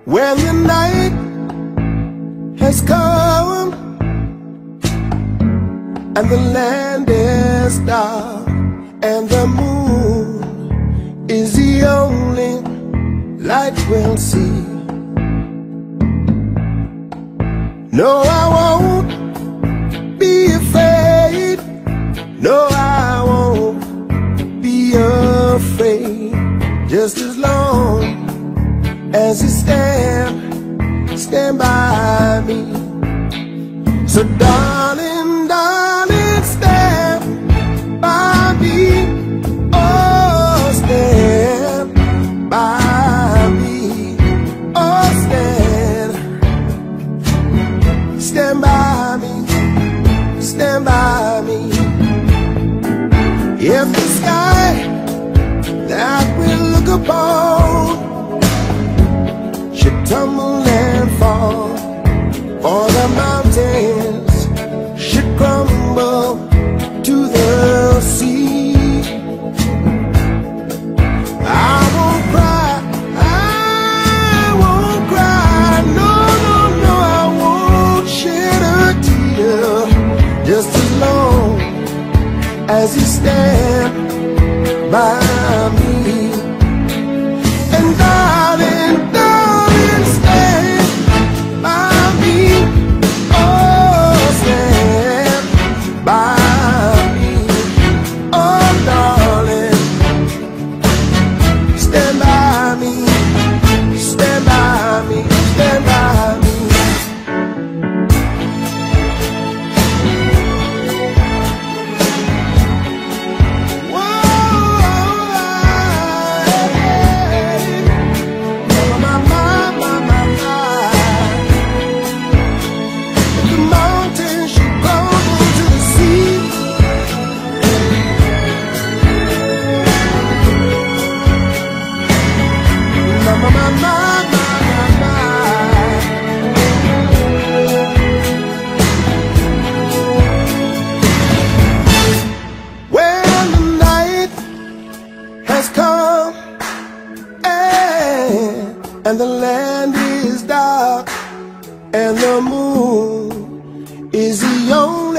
When the night has come and the land is dark and the moon is the only light we'll see. No, I won't be afraid. No, I won't be afraid. Just as long as you stand by me. So darling, darling, stand by me. Oh, stand by me. Oh, stand by me. Stand by me. If the sky that we look upon should tumble and fall, or the mountains should crumble to the sea, I won't cry, I won't cry. No, no, no, I won't shed a tear. Just as long as you stand by me. And darling, darling, stand by me. Oh, stand by me. Oh, darling, stand by me. Stand by me. Stand by me. When the night has come and the land is dark and the moon is the only